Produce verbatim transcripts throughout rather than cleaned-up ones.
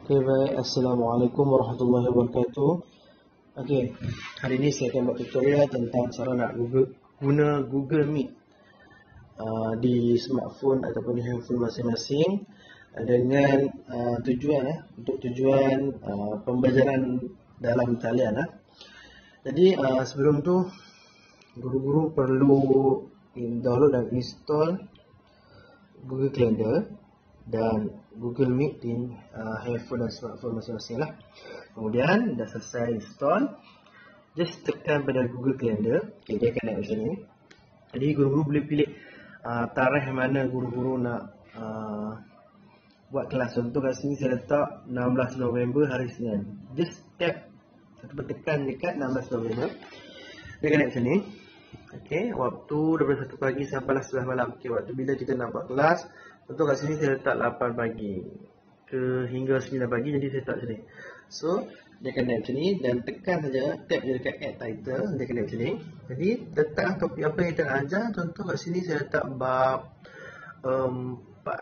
Okay, baik. Assalamualaikum warahmatullahi wabarakatuh. Okay, hari ini saya akan buat tutorial tentang cara nak Google, guna Google Meet uh, di smartphone ataupun di handphone masing-masing uh, dengan uh, tujuan eh, untuk tujuan uh, pembelajaran dalam talian. Eh. Jadi uh, sebelum tu guru-guru perlu download dan install Google Calendar dan Google Meet di uh, handphone dan smartphone masing-masing lah. Kemudian dah selesai install, just tekan pada Google Calendar. Okay, dia akan naik macam ni. Jadi guru-guru boleh pilih uh, tarikh mana guru-guru nak uh, buat kelas. Contoh kat sini saya letak enam belas November hari Senin. Just tap atau tekan dekat enam belas November. Dia akan naik macam ni. Okay, waktu daripada satu pagi sampai sebelas malam. Okay, waktu bila kita nak buat kelas. Contoh kat sini saya letak lapan pagi ke hingga sembilan pagi, jadi saya letak macam ni. So, dia akan naik macam ni dan tekan saja, tap je dekat add title, dia akan naik macam ni. Jadi, letak topik apa yang kita nak ajar. Contoh kat sini saya letak bab empat.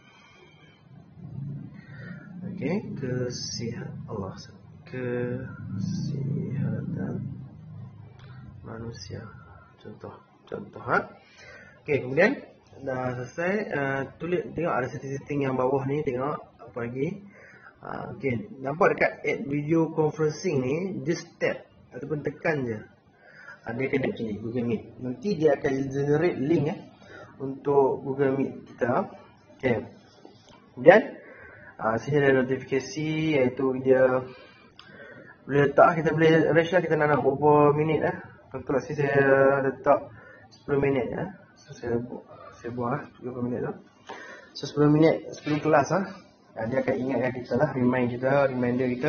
Okay, kesihatan Allah. Kesihatan manusia. Contoh, contoh ha. Okay, kemudian dah selesai, uh, tulis, tengok ada setting-setting yang bawah ni, tengok apa lagi. uh, Okay, nampak dekat add video conferencing ni, just tap ataupun tekan je, uh, dia akan macam ni, Google Meet. Nanti dia akan generate link eh, untuk Google Meet kita. Okay, kemudian uh, sini ada notifikasi, iaitu dia boleh letak, kita boleh range lah, kita nak nak berapa minit eh. Contoh sini saya letak sepuluh minit ya. So saya saya buang lah tiga puluh minit tu. So sepuluh minit sebelum kelas lah, dia akan ingatkan kita lah, remind kita, reminder kita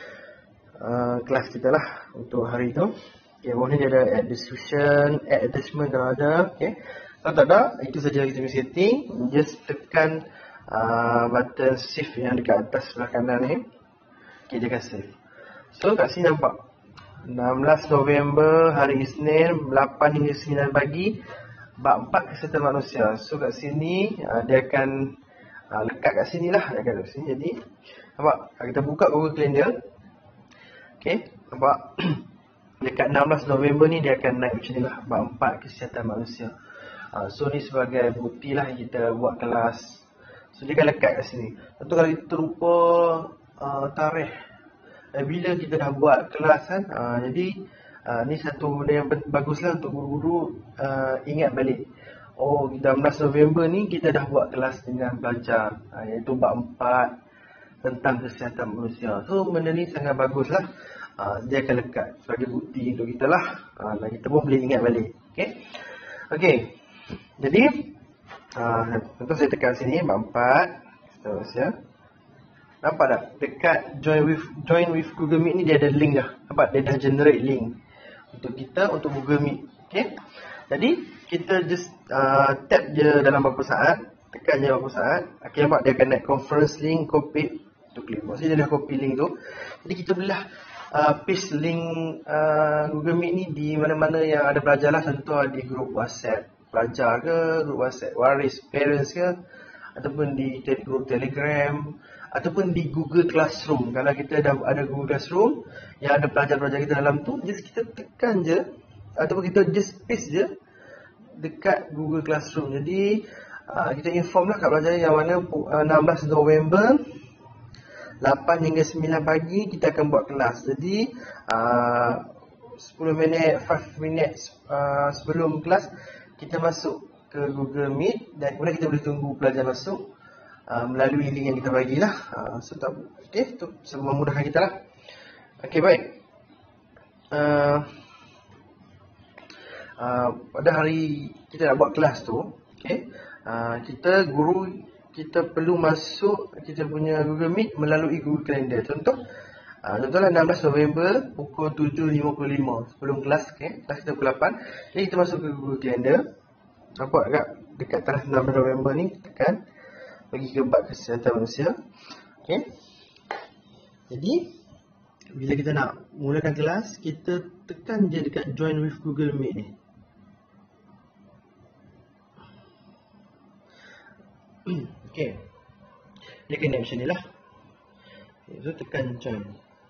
uh, kelas kita lah untuk hari tu. Okay, bawah ni dia ada add description, add attachment kalau ada. Okay, kalau tak ada, itu saja kita punya setting. Just tekan uh, button save yang dekat atas sebelah kanan ni. Okay, dia akan save. So kat sini nampak enam belas November hari Isnin, lapan hingga sembilan pagi, bab empat kesihatan manusia. So kat sini uh, dia akan uh, lekat kat sini lah, dia akan kat sini. Jadi nampak, kita buka Google Calendar. Okay, nampak dekat enam belas November ni dia akan naik macam ni lah, bab empat kesihatan manusia. uh, So ni sebagai bukti lah kita buat kelas. So dia akan lekat kat sini. Tentu kalau kita terlupa uh, tarikh Eh, bila kita dah buat kelas kan, uh, jadi uh, ni satu benda yang baguslah untuk guru-guru uh, ingat balik. Oh, enam belas November ni kita dah buat kelas dengan pelajar, uh, iaitu bab empat tentang kesihatan manusia. So benda ni sangat baguslah, uh, dia akan lekat sebagai bukti untuk kita lah, uh, dan kita pun boleh ingat balik. Okay, okay. Jadi uh, contoh saya tekan sini bab empat terus ya. Nampak tak? Dekat join with join with Google Meet ni dia ada link dah. Nampak? Dia dah generate link untuk kita, untuk Google Meet. Okay? Jadi kita just uh, tap je dalam beberapa saat, tekan je beberapa saat. Okay, nampak dia akan naik conference link, copy tu, klik. Maksudnya dia dah copy link tu. Jadi kita boleh uh, paste link uh, Google Meet ni di mana-mana yang ada pelajar lah. Contoh di grup WhatsApp pelajar ke, grup WhatsApp waris parents ke, ataupun di grup Telegram, ataupun di Google Classroom. Kalau kita dah ada Google Classroom yang ada pelajar-pelajar kita dalam tu, just kita tekan je ataupun kita just paste je dekat Google Classroom. Jadi uh, kita inform lah kat pelajar yang mana uh, enam belas November lapan hingga sembilan pagi kita akan buat kelas. Jadi uh, sepuluh minit, lima minit uh, sebelum kelas kita masuk ke Google Meet dan kemudian kita boleh tunggu pelajar masuk uh, melalui link yang kita bagilah. Uh, so tak, okay, tu memudahkan kita lah. Okay, baik. Uh, uh, pada hari kita nak buat kelas tu, okay, uh, kita guru kita perlu masuk kita punya Google Meet melalui Google Calendar. Contoh, uh, contohlah enam belas November pukul tujuh lima puluh lima sebelum kelas, okay, kelas kita pukul lapan. Jadi kita masuk ke Google Calendar. Nampak dekat, dekat tarikh enam belas November ni, tekan pergi ke bab kesihatan manusia. Okay. Jadi bila kita nak mulakan kelas, kita tekan je dekat join with Google Meet ni. Okay, dia kena macam ni lah. Okay, so tekan join.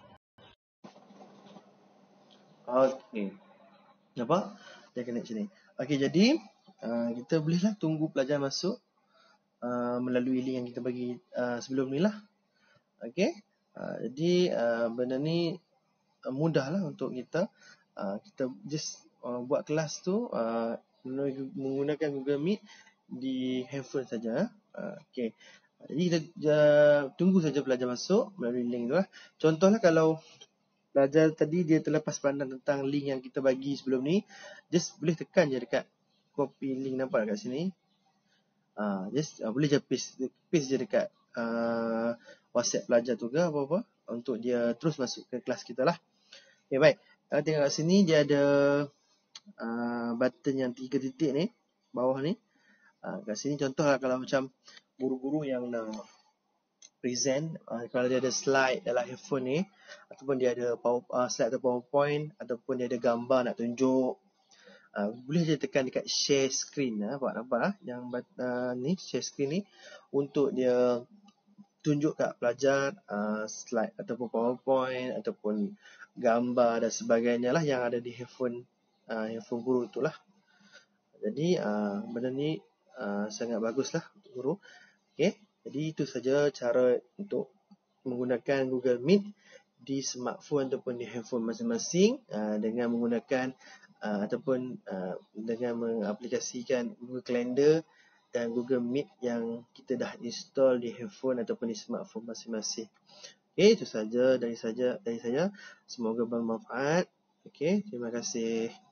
Okey. Nampak? Dia kena macam ni. Okey, jadi uh, kita bolehlah tunggu pelajar masuk uh, melalui link yang kita bagi uh, sebelum ni lah. Okey. Uh, jadi uh, benda ni uh, mudahlah untuk kita. Uh, kita just uh, buat kelas tu uh, menggunakan Google Meet di handphone saja. Uh, Okey. Jadi kita uh, tunggu saja pelajar masuk melalui link tu lah. Contohlah kalau pelajar tadi dia terlepas pandang tentang link yang kita bagi sebelum ni, just boleh tekan je dekat copy link, nampak dekat sini. Uh, just uh, boleh je paste, paste je dekat uh, WhatsApp pelajar tu ke apa-apa untuk dia terus masuk ke kelas kita lah. Okay, baik. Uh, tengok kat sini dia ada uh, button yang tiga titik ni, bawah ni. Uh, kat sini contohlah kalau macam guru-guru yang nak present, uh, kalau dia ada slide dalam handphone ni, ataupun dia ada power, uh, slide atau PowerPoint, ataupun dia ada gambar nak tunjuk, uh, boleh je tekan dekat share screen. uh, nampak nampak uh, yang uh, ni share screen ni untuk dia tunjuk kat pelajar uh, slide ataupun PowerPoint ataupun gambar dan sebagainya lah yang ada di handphone uh, handphone guru tu lah. Jadi uh, benda ni uh, sangat bagus lah untuk guru. Okay. Jadi itu saja cara untuk menggunakan Google Meet di smartphone ataupun di handphone masing-masing uh, dengan menggunakan uh, ataupun uh, dengan mengaplikasikan Google Calendar dan Google Meet yang kita dah install di handphone ataupun di smartphone masing-masing. Okey, itu saja dari saja dari saya. Semoga bermanfaat. Okey, terima kasih.